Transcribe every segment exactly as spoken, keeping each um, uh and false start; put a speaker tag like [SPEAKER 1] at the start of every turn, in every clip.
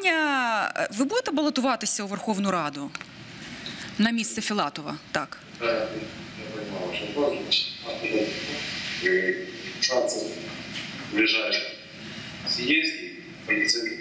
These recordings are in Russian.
[SPEAKER 1] питання. Ви будете балотуватися у Верховну Раду на місце Філатова? Так.
[SPEAKER 2] Я понимаю, что важно. Шансы в ближайшем съезде полицейских.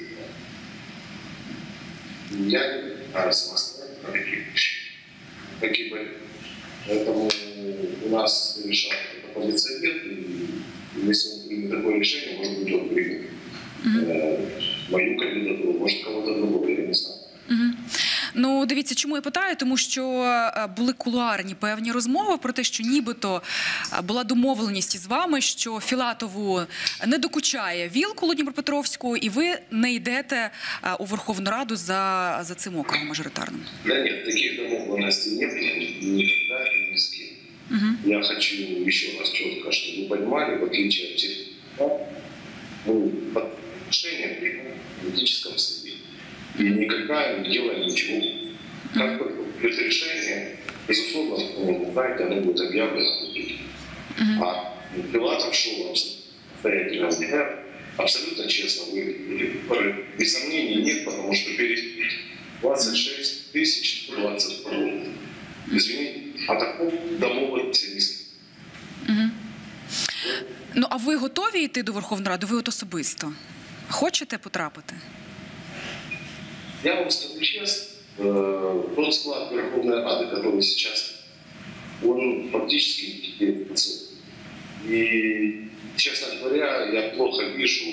[SPEAKER 2] Я не знаю самостоятельно каких вещей. Какие были. Поэтому у нас решает это полицейских. И если он примет такое решение, может быть, он примет э, мою кандидатуру, может, кого-то другого, я не знаю.
[SPEAKER 1] Угу. Ну, дивіться, чому я питаю? Тому що були кулуарні певні розмови про те, що нібито була домовленість із вами, що Філатову не докучає Вілкулу Дніпропетровську, і ви не йдете у Верховну Раду за, за цим округом мажоритарним.
[SPEAKER 2] Да нет, таких домовленностей нет никогда и ни с кем. Угу. Я хочу еще раз четко, чтобы вы понимали, в отличие от всех, мы под решением в политическом совете. И никогда не делаем ничего. Как только это решение, безусловно, вы знаете, оно будет объявлено. Mm-hmm. А Филатов шел самостоятельно. Абсолютно честно, вы, и сомнений нет, потому что перед двадцать шесть тысяч двадцать пробов. Извините, а такого домовленности не
[SPEAKER 1] mm-hmm. Ну, а ви готові йти до Верховної Ради? Ви от особисто хочете потрапити?
[SPEAKER 2] Я вам скажу честно, тот склад Верховной Рады, который сейчас, он фактически не працует. И, честно говоря, я плохо вижу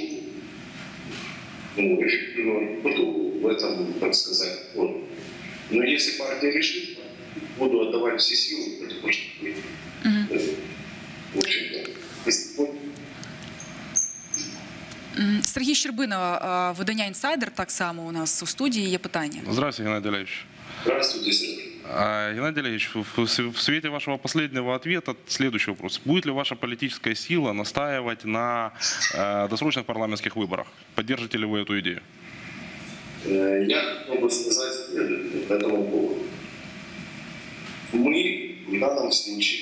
[SPEAKER 2] ну, эффективную работу в этом, так сказать, вот. Но если партия решит, буду отдавать все силы, потому что, mm-hmm. в общем-то,
[SPEAKER 1] Сергій Щербина, видання «Інсайдер», так само у нас у студії, є питання.
[SPEAKER 3] Здравствуйте, Геннадий Олегович.
[SPEAKER 2] Здравствуйте, Сергей.
[SPEAKER 3] Геннадий Олегович, в свете вашего последнего ответа следующий вопрос. Будет ли ваша политическая сила настаивать на досрочных парламентских выборах? Поддержите ли вы эту идею?
[SPEAKER 2] Я хотел бы сказать по этому поводу. Мы в данном случае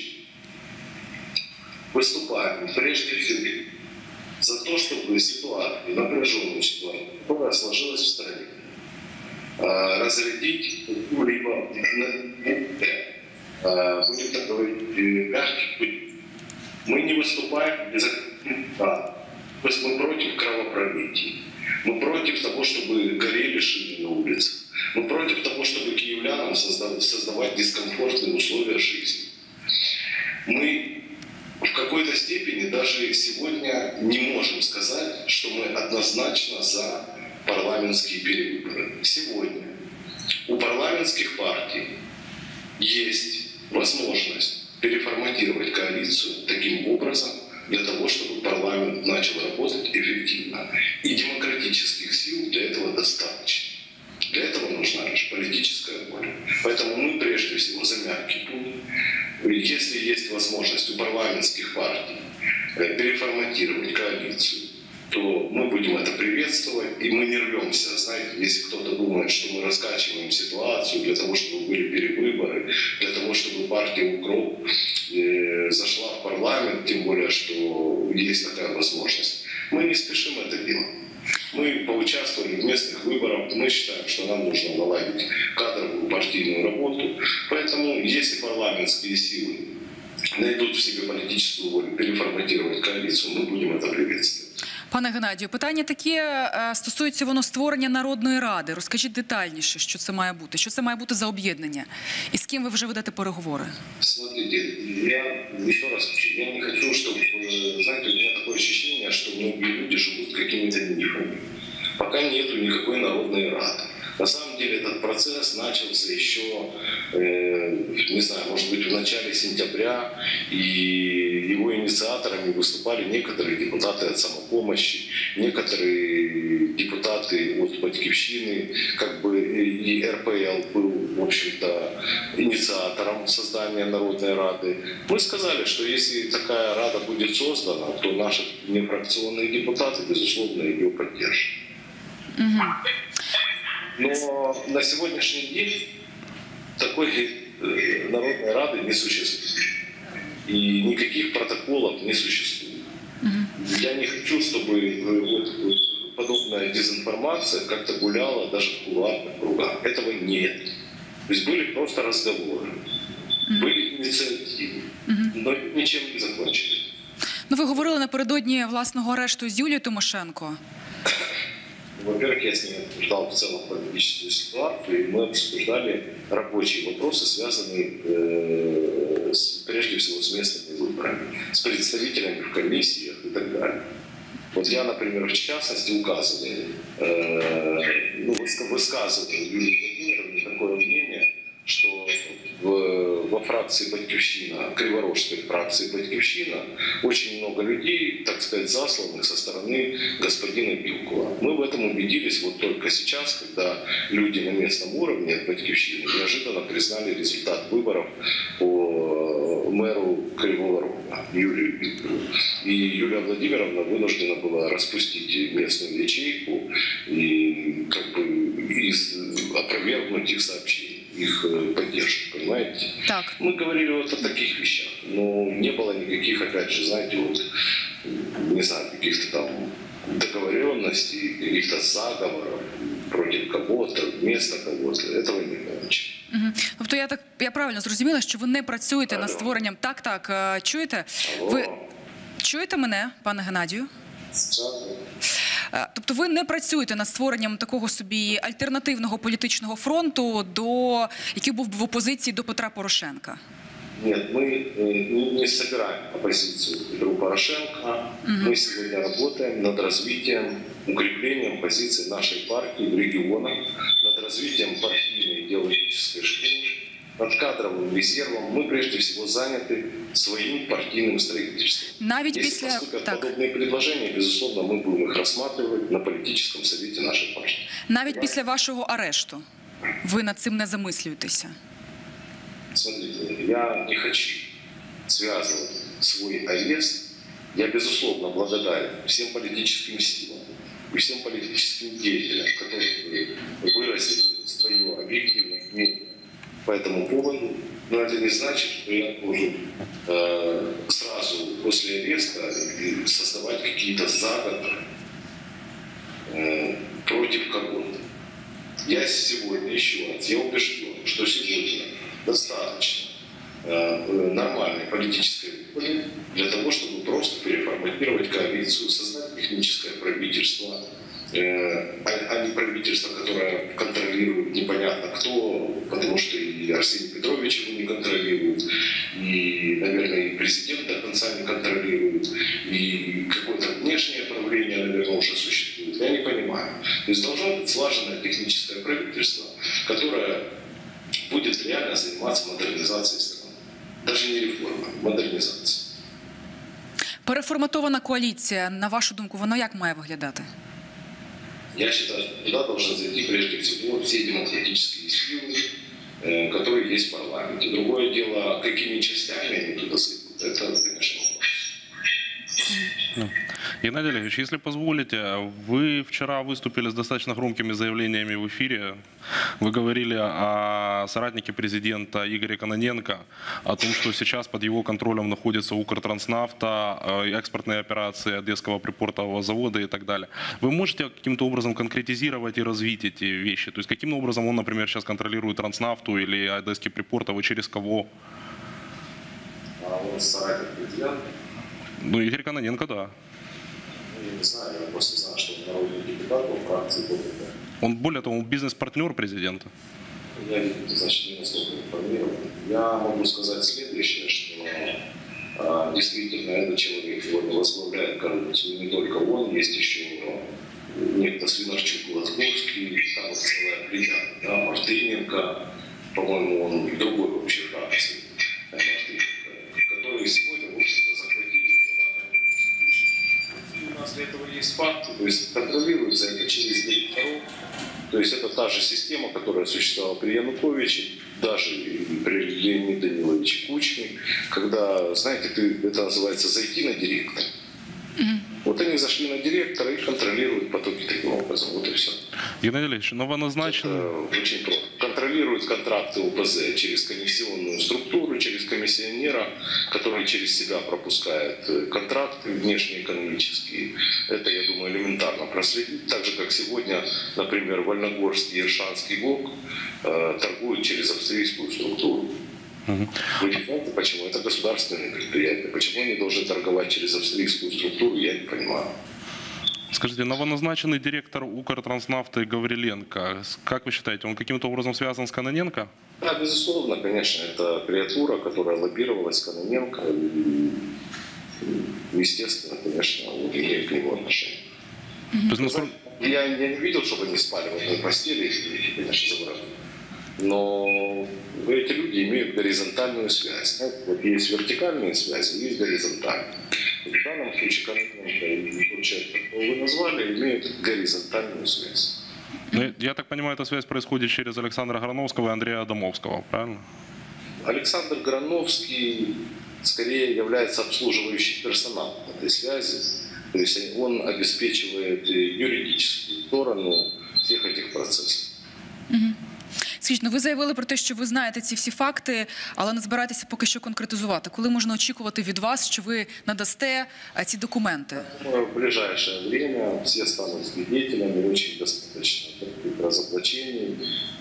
[SPEAKER 2] выступаем прежде всего за то, чтобы ситуацию, напряженную ситуацию, которая сложилась в стране, разрядить либо, будем так говорить, мягких путей. Мы не выступаем без этого. То есть мы против кровопролития. Мы против того, чтобы горели шины на улицах. Мы против того, чтобы киевлянам создавать дискомфортные условия жизни. Мы в какой-то степени даже сегодня не можем сказать, что мы однозначно за парламентские перевыборы. Сегодня у парламентских партий есть возможность переформатировать коалицию таким образом, для того, чтобы парламент начал работать эффективно. И демократических сил для этого достаточно. Для этого нужна лишь политическая воля. Поэтому мы прежде всего за мягкий путь. Если есть возможность у парламентских партий переформатировать коалицию, то мы будем это приветствовать, и мы не рвемся. Знаете, если кто-то думает, что мы раскачиваем ситуацию для того, чтобы были перевыборы, для того, чтобы партия «Укроп» э, зашла в парламент, тем более, что есть такая возможность, мы не спешим это делать. Мы поучаствовали в местных выборах, мы считаем, что нам нужно наладить кадровую партийную работу. Поэтому, если парламентские силы найдут в себе политическую волю переформатировать коалицию, мы будем это приветствовать.
[SPEAKER 1] Пане Геннадію, питання таке стосується воно створення Народної Ради. Розкажіть детальніше, що це має бути, що це має бути за об'єднання, і з ким ви вже ведете переговори?
[SPEAKER 2] Смотрите, я еще раз хочу, я не хочу, чтобы, знаете, у меня такое ощущение, что многие люди живут какими-то мифами. Пока нету никакой Народной Рады. На самом деле этот процесс начался еще, э, не знаю, может быть, в начале сентября, и его инициаторами выступали некоторые депутаты от «Самопомощи», некоторые депутаты от «Батьківщины», как бы и эр пэ эл был, в общем-то, инициатором создания Народной Рады. Мы сказали, что если такая Рада будет создана, то наши нефракционные депутаты, безусловно, ее поддержат.
[SPEAKER 1] Угу.
[SPEAKER 2] Но на сегодняшний день такой э, Народной Рады не существует. И никаких протоколов не существует. Uh-huh. Я не хочу, чтобы вот, вот, подобная дезинформация как-то гуляла даже в кулуарных кругах. Этого нет. То есть были просто разговоры, mm-hmm. были инициативы, mm-hmm. но ничем не закончились.
[SPEAKER 1] Ну, ви говорили напередодні власного арешту з Юлією Тимошенко.
[SPEAKER 2] Во-первых, я с ней обсуждал в целом политическую ситуацию, и мы обсуждали рабочие вопросы, связанные э, с, прежде всего с местными выборами, с представителями в комиссиях и так далее. Вот я, например, в частности указываю, э, ну, высказываю Юлии Владимировне такое мнение, что в, во фракции «Батьківщина», криворожской фракции «Батьківщина», очень много людей, так сказать, засланных со стороны господина Вилкула. Мы в этом убедились вот только сейчас, когда люди на местном уровне от «Батьківщины» неожиданно признали результат выборов по мэру Кривого Рога Юлию Вилкулу. И Юлия Владимировна вынуждена была распустить местную ячейку и как бы и опровергнуть их сообщения, их поддержку, понимаете?
[SPEAKER 1] Так.
[SPEAKER 2] Мы говорили вот о таких вещах, но не было никаких, опять же, знаете, вот, не знаю, каких-то там договоренностей, каких-то заговоров против кого-то, вместо кого-то. Этого не было ничего.
[SPEAKER 1] Угу. Тобто я так я правильно зрозуміла, що ви не працюєте Алло. над створенням. Так, так, чуєте?
[SPEAKER 2] Алло.
[SPEAKER 1] Ви чуєте мене, пане Геннадію? Тобто ви не працюєте над створенням такого собі альтернативного політичного фронту, до, який був в опозиції до Петра Порошенка?
[SPEAKER 2] Нет, мы не собираем оппозицию Петру Порошенко. Угу. Мы сегодня работаем над развитием, укреплением позиций нашей партии в регионах, над развитием партийной идеологической школы, над кадровым резервом. Мы прежде всего заняты своим партийным строительством.
[SPEAKER 1] Навіть
[SPEAKER 2] Если
[SPEAKER 1] після...
[SPEAKER 2] поступят
[SPEAKER 1] так.
[SPEAKER 2] подобные предложения, безусловно, мы будем их рассматривать на политическом совете нашей партии.
[SPEAKER 1] Навіть да. після вашого арешту ви над цим не замислюєтеся?
[SPEAKER 2] Смотрите, я не хочу связывать свой арест. Я, безусловно, благодарен всем политическим силам и всем политическим деятелям, которые выразили свое объективное мнение по этому поводу. Но это не значит, что я должен э, сразу после ареста создавать какие-то заговоры э, против кого-то. Я сегодня, еще раз, я убежден, что сегодня достаточно э, нормальной политической воли для того, чтобы просто переформатировать коалицию, создать техническое правительство, э, а, а не правительство, которое контролирует непонятно кто, потому что и Арсений Петрович его не контролирует, и, наверное, и президент до конца не контролирует, и какое-то внешнее правление, наверное, уже существует. Я не понимаю. То есть должно быть слаженное техническое правительство, которое будет реально заниматься модернизацией страны. Даже не реформой, а модернизацией.
[SPEAKER 1] Переформатована коаліція, на вашу думку, вона як має виглядати?
[SPEAKER 2] Я считаю, что туда должны зайти прежде всего все демократические силы, которые есть в парламенте. Другое дело, какими частями они туда зайдут, это, конечно,
[SPEAKER 3] вопрос. Геннадий Олегович, если позволите, вы вчера выступили с достаточно громкими заявлениями в эфире. Вы говорили о соратнике президента Игоре Кононенко, о том, что сейчас под его контролем находится Укртранснафта, экспортные операции Одесского припортового завода и так далее. Вы можете каким-то образом конкретизировать и развить эти вещи? То есть каким образом он, например, сейчас контролирует Транснафту или Одесский припортовый, через кого?
[SPEAKER 2] А он соратник президента?
[SPEAKER 3] Ну, Игорь Кононенко, да.
[SPEAKER 2] Я не знаю, я просто знаю, что он народный депутат во фракции БПП.
[SPEAKER 3] Он, более того, он бизнес-партнер президента.
[SPEAKER 2] Я, значит, не настолько информирован. Я могу сказать следующее, что а, действительно этот человек сегодня возглавляет коррупцию. Не только он, есть еще некто Свинарчук, Лазговский, там вот целая плеяда, да, Мартыненко, по-моему, он в другой вообще фракции, которые сегодня, в общем-то, захватили у нас для этого есть факты, то есть контролируется это через директоров. То есть это та же система, которая существовала при Януковиче, даже при Леониде Даниловиче Кучме, когда, знаете, ты, это называется зайти на директора Вот они зашли на директора и контролируют потоки таким образом. Вот и все.
[SPEAKER 3] Геннадий Олегович, новоназначенный...
[SPEAKER 2] Это очень просто. Контролируют контракты ОПЗ через комиссионную структуру, через комиссионера, который через себя пропускает контракты внешнеэкономические. Это, я думаю, элементарно проследить. Так же, как сегодня, например, Вольногорский и Иршанский ГОК э, торгуют через австрийскую структуру. Вы не знаете, почему? Это государственные предприятия. Почему они должны торговать через австрийскую структуру, я не понимаю.
[SPEAKER 3] Скажите, новоназначенный директор Укртранснафты Гавриленко, как вы считаете, он каким-то образом связан с Кононенко?
[SPEAKER 2] Да, безусловно, конечно, это креатура, которая лоббировалась Кононенко. И, естественно, конечно, он имеет к нему отношение.
[SPEAKER 3] Mm-hmm.
[SPEAKER 2] Я, я не видел, чтобы они спали в одной постели, и, конечно, забрали. Но эти люди имеют горизонтальную связь. Вот есть вертикальные связи, есть горизонтальные. В данном случае Кононенко и тот человек, которого вы назвали, имеют горизонтальную связь.
[SPEAKER 3] Ну, я так понимаю, эта связь происходит через Александра Грановского и Андрея Адамовского, правильно?
[SPEAKER 2] Александр Грановский скорее является обслуживающим персоналом этой связи. То есть он обеспечивает юридическую сторону всех этих процессов.
[SPEAKER 1] Угу. Скажіть, ну ви заявили про те, що ви знаєте ці всі факти, але не збираєтеся поки що конкретизувати. Коли можна очікувати від вас, що ви надасте ці документи?
[SPEAKER 2] В ближайшее время все станут свидетелями очень достаточно таких разоблачений.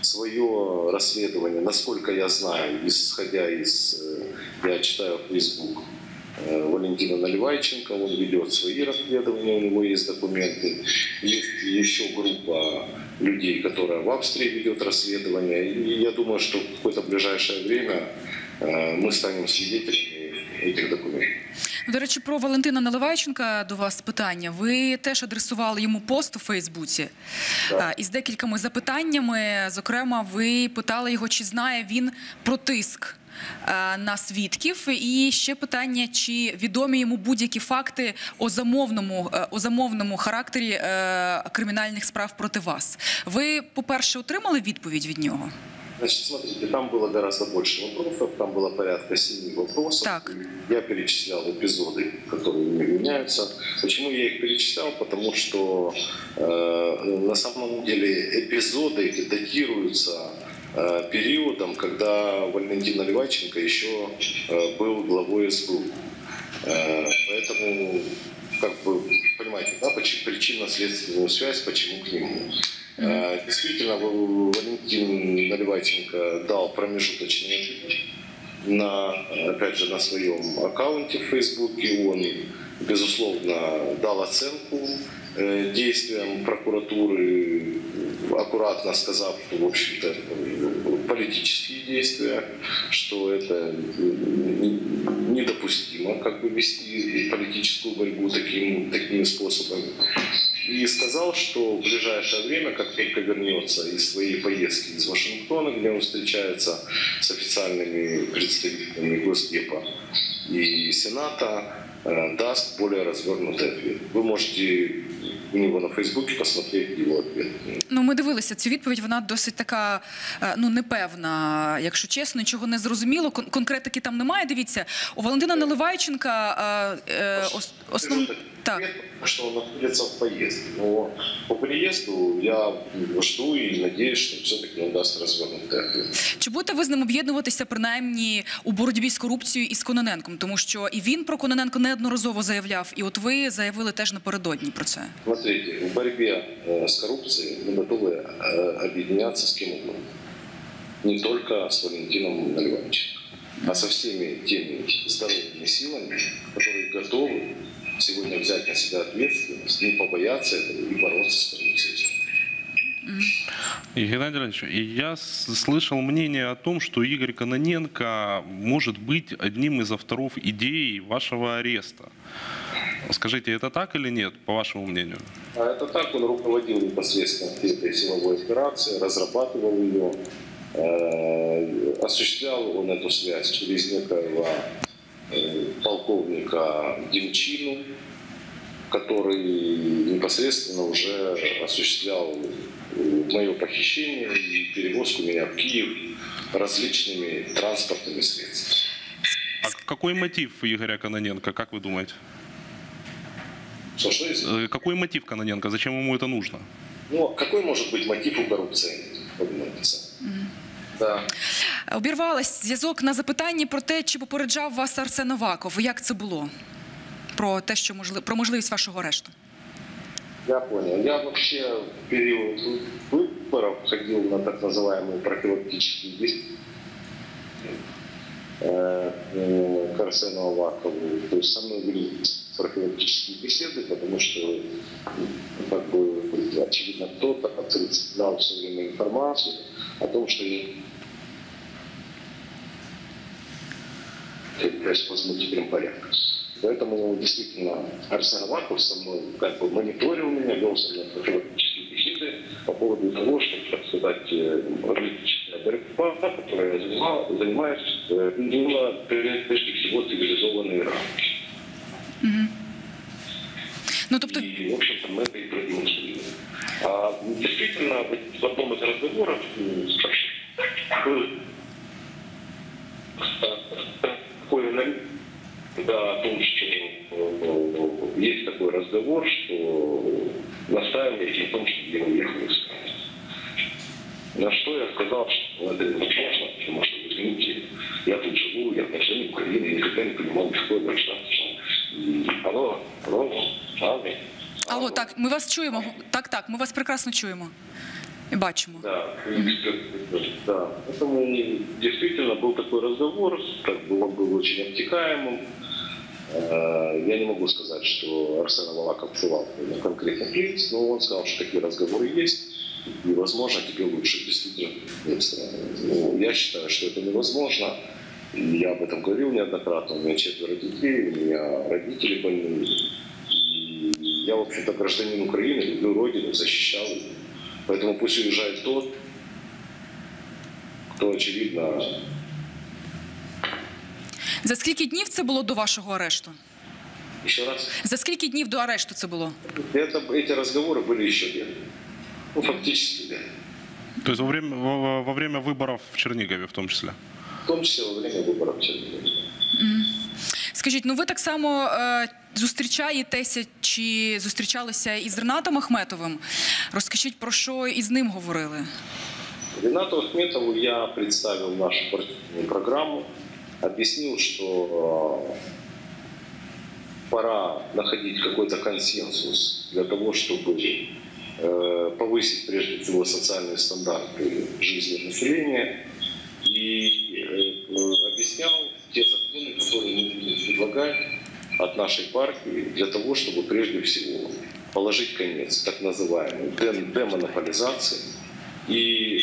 [SPEAKER 2] Свое расследование, насколько я знаю, исходя из, я читаю Facebook Валентина Наливайченко, он ведет свои расследования, у него есть документы. Есть еще группа людей, которая в Австрии ведет расследование. И я думаю, что в какое-то ближайшее время мы станем свидетелями этих документів.
[SPEAKER 1] До речі, про Валентина Наливайченка до вас питання. Ви теж адресували йому пост у Фейсбуці
[SPEAKER 2] так.
[SPEAKER 1] із декількома запитаннями. Зокрема, ви питали його, чи знає він про тиск на свідків. І ще питання, чи відомі йому будь-які факти о замовному, о замовному характері кримінальних справ проти вас. Ви, по-перше, отримали відповідь від нього?
[SPEAKER 2] Значит, смотрите, там было гораздо больше вопросов, там было порядка семи вопросов.
[SPEAKER 1] Так.
[SPEAKER 2] Я перечислял эпизоды, которые не меняются. Почему я их перечислял? Потому что э, на самом деле эпизоды эти датируются э, периодом, когда Валентин Наливайченко еще э, был главой СБУ. Э, поэтому, как бы, понимаете, да, причинно-следственную связь, почему к нему. Mm-hmm. Действительно, Валентин Наливайченко дал промежуточный ответ на, опять же, на своем аккаунте в Фейсбуке. Он, безусловно, дал оценку действиям прокуратуры, аккуратно сказав, что, в общем-то, политические действия, что это недопустимо, как бы вести политическую борьбу таким, такими способами. И сказал, что в ближайшее время, как только вернется из своей поездки из Вашингтона, где он встречается с официальными представителями Госдепа и Сената, даст более развернутый ответ. Вы можете у него на Фейсбуці посмотреть його відповідь.
[SPEAKER 1] Ну, ми дивилися цю відповідь, вона досить така, ну, непевна, якщо чесно, нічого не зрозуміло, Кон- конкретики там немає. Дивіться, у Валентина Наливайченка е, е, ос- основ... Так.
[SPEAKER 2] Что он находится в поездке. Но по приезду я жду и надеюсь, что все-таки он даст развернутый ответ.
[SPEAKER 1] Чи будете ви з ним об'єднуватися, принаймні, у боротьбі з корупцією і з Кононенком? Тому що і він про Кононенко неодноразово заявляв, і от ви заявили теж напередодні про це.
[SPEAKER 2] Смотрите, в борьбе с коррупцией мы готовы объединяться с кем угодно. Не только с Валентином Наливайченко, а со всеми теми здоровыми силами, которые готовы сегодня взять на себя ответственность, не побояться этого и бороться с коррупцией.
[SPEAKER 3] И, Геннадий Леонидович, и я слышал мнение о том, что Игорь Кононенко может быть одним из авторов идеи вашего ареста. Скажите, это так или нет, по вашему мнению?
[SPEAKER 2] А это так, он руководил непосредственно этой силовой операцией, разрабатывал ее, э, осуществлял он эту связь через некоего э, полковника Демчину, который непосредственно уже осуществлял мое похищение и перевозку меня в Киев различными транспортными средствами.
[SPEAKER 3] А какой мотив Игоря Кононенко, как вы думаете?
[SPEAKER 2] Что, что есть?
[SPEAKER 3] Э, Какой мотив Кононенко? Зачем ему это нужно?
[SPEAKER 2] Ну, какой может быть мотив у коррупции? Да.
[SPEAKER 1] Обірвалась зв'язок на запитанні про те, чи попереджав вас Арсен Аваков. Як це було? Про те, що можливо, про можливість вашого арешту.
[SPEAKER 2] Я понял. Я вообще в период выборов ходил на так называемые профилактические действия к Арсену Авакову. То есть со мной вели профилактические беседы, потому что, как бы, очевидно, кто-то отсылал все время информацию о том, что я являюсь возмутителем порядка. Поэтому действительно Арсен Аваков со мной как бы мониторил меня, вел со мной профилактические беседы по поводу того, чтобы, так сказать, политическая борьба, которая я занимаюсь, имела прежде всего цивилизованные рамки.
[SPEAKER 1] Угу. Ну, тобто...
[SPEAKER 2] И, в общем-то, мы это и продемонстрировали. А действительно, в одном из разговоров был такой намек, да, о том, что есть такой разговор, что настаиваете на том, чтобы я уехал из страны. На что я сказал, что это невозможно, потому что, извините, я тут живу, я гражданин Украины, никогда не понимал какое гражданство. Алло, алло, алло.
[SPEAKER 1] Алло, так, ми вас чуємо. Так, так, ми вас прекрасно чуємо і бачимо.
[SPEAKER 2] Да, да. Поэтому действительно был такой разговор, как бы он был очень обтекаемым. Я не могу сказать, что Арсен Аваков ссылал на конкретных лиц, но он сказал, что такие разговоры есть, и, возможно, тебе лучше действительно нет страны. Ну, я считаю, что это невозможно. Я об этом говорил неоднократно. У меня четверо детей, у меня родители больные. И я, в общем-то, гражданин Украины, люблю Родину, защищал ее. Поэтому пусть уезжает тот, кто, очевидно...
[SPEAKER 1] За скільки днів це було до вашого арешту?
[SPEAKER 2] Еще раз?
[SPEAKER 1] За скільки днів до арешту це було?
[SPEAKER 2] Это, эти разговоры были еще день. Ну, фактически, да.
[SPEAKER 3] То есть во время, во, во время выборов в Чернигове в том числе?
[SPEAKER 2] В том числе во время выборов в Чернигове.
[SPEAKER 1] Mm. Скажіть, ну ви так само е, зустрічаєтеся чи зустрічалися із Ренатом Ахметовим? Розкажіть, про що із ним говорили?
[SPEAKER 2] Ренату Ахметову я представил нашу партийную программу, объяснил, что пора находить какой-то консенсус для того, чтобы повысить прежде всего социальные стандарты жизни населения, и объяснял те законы, которые мы будем предлагать от нашей партии для того, чтобы прежде всего положить конец так называемой демонополизации и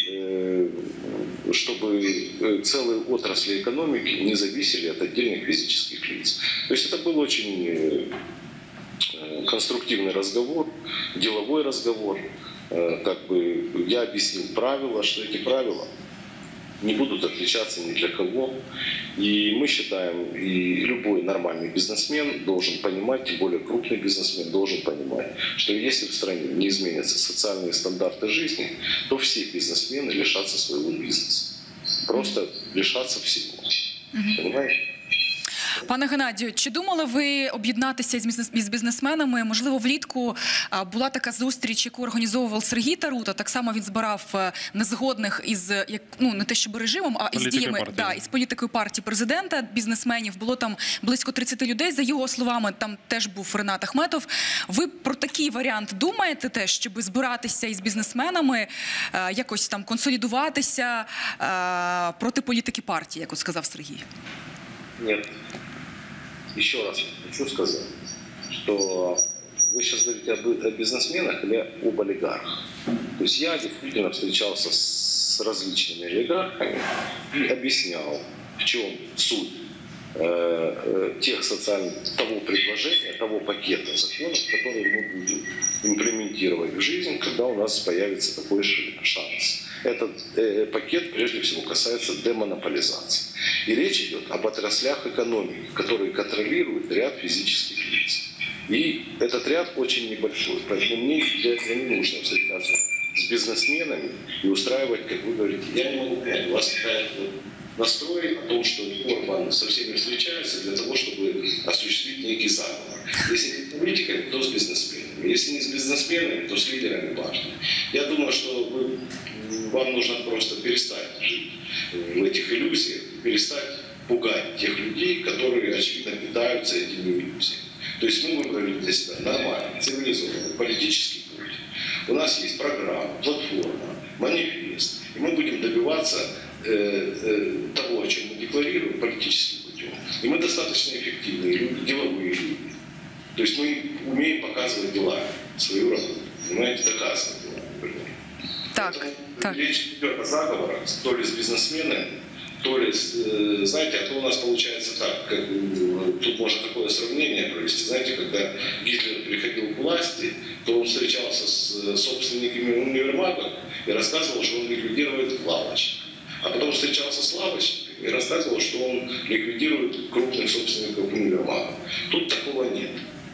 [SPEAKER 2] чтобы целые отрасли экономики не зависели от отдельных физических лиц. То есть это был очень конструктивный разговор, деловой разговор. Как бы я объяснил правила, что эти правила не будут отличаться ни для кого. И мы считаем, и любой нормальный бизнесмен должен понимать, тем более крупный бизнесмен должен понимать, что если в стране не изменятся социальные стандарты жизни, то все бизнесмены лишатся своего бизнеса. Просто лишатся всего. Mm-hmm. Понимаешь?
[SPEAKER 1] Пане Геннадію, чи думали ви об'єднатися із бізнесменами? Можливо, влітку була така зустріч, яку організовував Сергій Тарута. Так само він збирав незгодних із, ну, не те щоб режимом, а із діями, да, із політикою партії президента, бізнесменів. Було там близько тридцяти людей, за його словами, там теж був Ренат Ахметов. Ви про такий варіант думаєте теж, щоб збиратися із бізнесменами, якось там консолідуватися проти політики партії, як от сказав Сергій?
[SPEAKER 2] Нет. Еще раз хочу сказать, что вы сейчас говорите о бизнесменах или об олигархах. То есть я действительно встречался с различными олигархами и объяснял, в чем суть э, тех социальных, того предложения, того пакета законов, которые мы будем имплементировать в жизнь, когда у нас появится такой шанс. Этот э, пакет прежде всего касается демонополизации. И речь идет об отраслях экономики, которые контролируют ряд физических лиц. И этот ряд очень небольшой. Поэтому мне для этого не нужно встречаться с бизнесменами и устраивать, как вы говорите, я не могу понять, у вас какая-то настрой о том, что Орбан со всеми встречается для того, чтобы осуществить некий заговор. Если не с политиками, то с бизнесменами. Если не с бизнесменами, то с лидерами партии. Я думаю, что вы, вам нужно просто перестать жить в этих иллюзиях, перестать пугать тех людей, которые, очевидно, питаются этими иллюзиями. То есть мы выбрали для себя нормальный, цивилизованный политический путь. У нас есть программа, платформа, манифест. И мы будем добиваться э, э, того, о чем мы декларируем, политическим путем. И мы достаточно эффективные люди, деловые люди. То есть мы умеем показывать дела, свою работу. Понимаете, доказывать дела, например.
[SPEAKER 1] Так,
[SPEAKER 2] Поэтому
[SPEAKER 1] так.
[SPEAKER 2] речь идет о заговорах, то ли с бизнесменами, то ли, э, знаете, а то у нас получается так, как, э, тут можно такое сравнение провести. Знаете, когда Гитлер приходил к власти, то он встречался с собственниками универмагов и рассказывал, что он ликвидирует лавочников. А потом встречался с лавочниками и рассказывал, что он ликвидирует крупных собственников универмагов. Тут такого нет.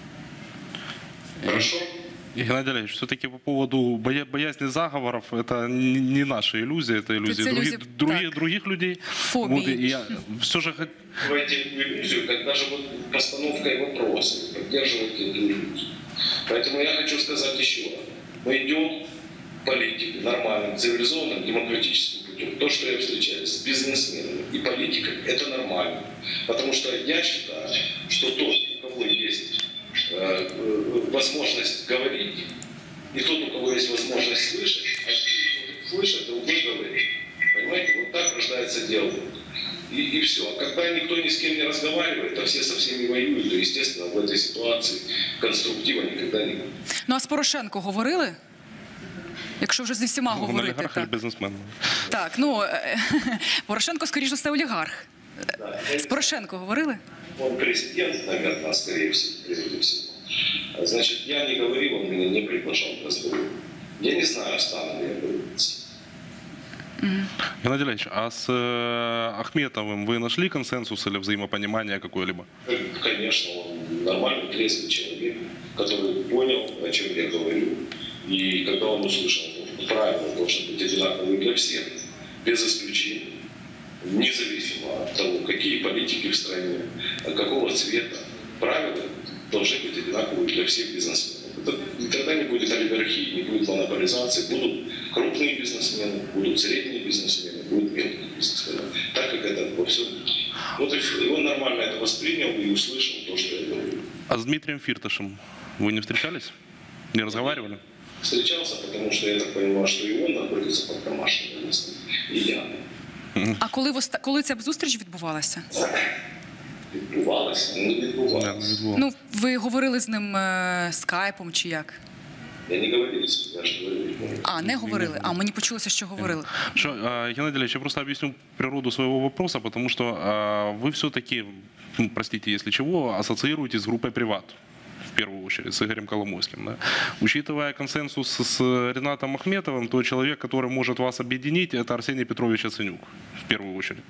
[SPEAKER 2] Хорошо?
[SPEAKER 3] Геннадий Олегович, все-таки по поводу боя боязни заговоров, это не, не наша иллюзия, это иллюзия
[SPEAKER 1] Это
[SPEAKER 3] других,
[SPEAKER 1] иллюзия,
[SPEAKER 3] других,
[SPEAKER 1] так.
[SPEAKER 3] других людей.
[SPEAKER 1] Фобии.
[SPEAKER 3] Вот, и я все же хот-
[SPEAKER 2] Поддерживайте эту иллюзию, как даже вот постановкой вопроса. Поддерживайте эту иллюзию. Поэтому я хочу сказать еще раз. Мы идем политикой нормальным, цивилизованным, демократическим путем. То, что я встречаюсь с бизнесменами и политиками, это нормально. Потому что я считаю, что тот, у кого есть э, возможность говорить, и тот, у кого есть возможность слышать, один слышит, другой говорит. Понимаете, вот так рождается диалог. И, и все. А когда никто ни с кем не разговаривает, а все со всеми воюют, то, естественно, в этой ситуации конструктива никогда не будет.
[SPEAKER 1] Ну а з Порошенко говорили? Якщо вже зі всіма
[SPEAKER 3] он
[SPEAKER 1] говорити.
[SPEAKER 3] олигарх или
[SPEAKER 1] Так,
[SPEAKER 3] бизнесмен.
[SPEAKER 1] так ну е, Порошенко, скоріш за все, олігарх.
[SPEAKER 2] Да.
[SPEAKER 1] З Порошенко говорили?
[SPEAKER 2] Он президент, наверное, скорее всего, прежде всего. А Значит, я не говорил, он меня не приглашал к разговору. Я не знаю, стану ли я говорить.
[SPEAKER 3] Геннадий Олегович, а с э, Ахметовым вы нашли консенсус или взаимопонимание какое-либо?
[SPEAKER 2] Конечно, он нормальный, трезвый человек, который понял, о чем я говорю. И когда он услышал, что правила должны быть одинаковые для всех, без исключения, независимо от того, какие политики в стране, какого цвета, правила должны быть одинаковые для всех бизнесменов. Это никогда не будет олигархии, не будет монополизации. Будут крупные бизнесмены, будут средние бизнесмены, будут мелкие бизнесмены. Так как это во всем мире. Вот и все. И он нормально это воспринял и услышал то, что я говорю.
[SPEAKER 3] А с Дмитрием Фирташем вы не встречались? Не разговаривали?
[SPEAKER 2] Встречался, потому что я так понимаю, что и он находится под домашним арестом, и я.
[SPEAKER 1] А коли, воста... коли ця зустріч відбувалася?
[SPEAKER 2] Відбувалося, не
[SPEAKER 3] Да,
[SPEAKER 2] відбувалося.
[SPEAKER 3] ну,
[SPEAKER 1] Ну, ви говорили з ним е, скайпом чи як?
[SPEAKER 2] Я не говорил, я же говорю.
[SPEAKER 1] А, не говорили. А, мені почулося, що говорили.
[SPEAKER 3] Что, а, Геннадий Олегович, я просто объясню природу своего вопроса, потому что а, вы все-таки, ну, простите, если чего, ассоциируетесь с группой «Приват». В первую очередь, с Игорем Коломойским. Да? Учитывая консенсус с Ренатом Ахметовым, то человек, который может вас объединить, это Арсений Петрович Яценюк, в первую очередь.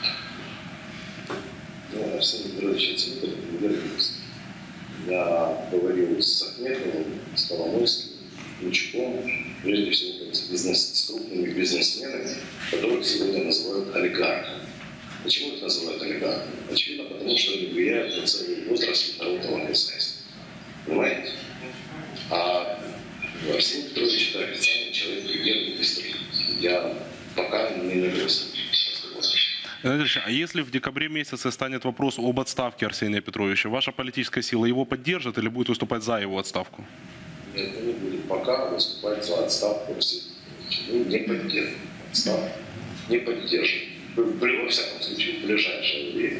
[SPEAKER 2] Ну, Арсений Петрович Яценюк не вернулся. Я говорил с Ахметовым, с Коломойским, Ключком, прежде всего с, бизнес, с крупными бизнесменами, которых сегодня называют олигархами. Почему их называют олигархами? Очевидно, потому что они влияют на целый возраст народного хозяйства. Понимаете? А Арсений Петрович – это официальный человек, преданный истории. Я пока не навелся.
[SPEAKER 3] Геннадий Олегович, а если в декабре месяце станет вопрос об отставке Арсения Петровича, ваша политическая сила его поддержит или будет выступать за его отставку?
[SPEAKER 2] Нет, мы не будем пока выступать за отставку Арсения Петровича. Мы не поддержим отставку. Не поддержим. Во всяком случае, в ближайшее время.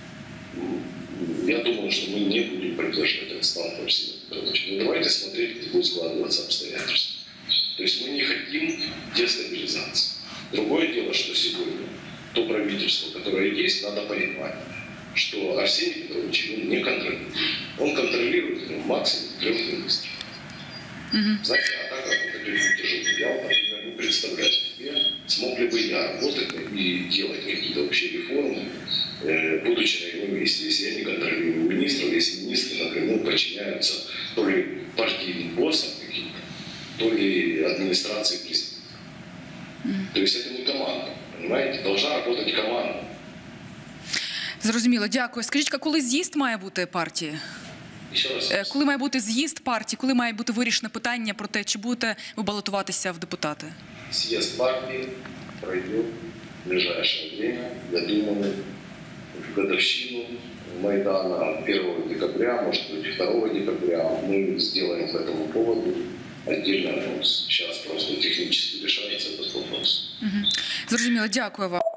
[SPEAKER 2] Я думаю, что мы не будем поддерживать отставку Арсения Петровича. Но давайте смотреть, как будет складываться обстоятельства. То есть мы не хотим дестабилизации. Другое дело, что сегодня то правительство, которое есть, надо понимать, что Арсений Петрович его не контролирует. Он контролирует ну, максимум трех министров. Mm-hmm. Знаете, а так работать очень тяжело. Я, например, не представляю себе, смог ли бы я работать и делать какие-то вообще реформы, э, будучи на его месте, если я не контролирую министров, если министры напрямую подчиняются то ли партийным боссам каким-то, то ли администрации президента. Mm-hmm. То есть это не команда. Понимаете, должна работать команда.
[SPEAKER 1] Зрозуміло, дякую. Скажіть, а коли з'їзд має бути партії?
[SPEAKER 2] Еще раз.
[SPEAKER 1] Е, Коли має бути з'їзд партії, коли має бути вирішене питання про те, чи будете ви балотуватися в депутати?
[SPEAKER 2] Съезд партии пройдет в ближайшее время. Я думаю, в годовщину Майдана первого декабря, может быть, второго декабря мы сделаем по этому поводу отдельный анонс. Сейчас просто технически решается этот вопрос.
[SPEAKER 1] Зрозуміло, дякую вам.